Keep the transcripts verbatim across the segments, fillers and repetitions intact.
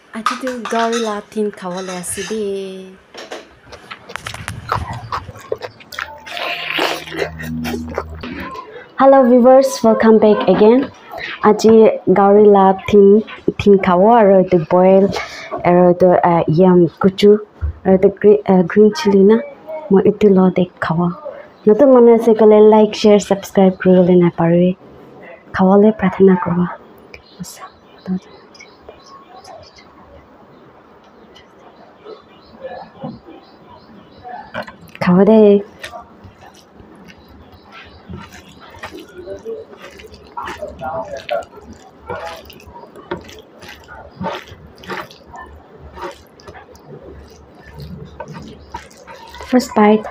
Ajidu gorilla tin kawale aside. Hello viewers, welcome back again. Aji gorilla tin tin kawa aro the boil aro the uh, yam kuchu aro the green, uh, green chili na mo itu lo de kawa. Noto mane se kale like share subscribe kuro na pare. Kawale prathana korwa. Kawade. First bite.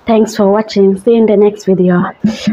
Thanks for watching. See you in the next video.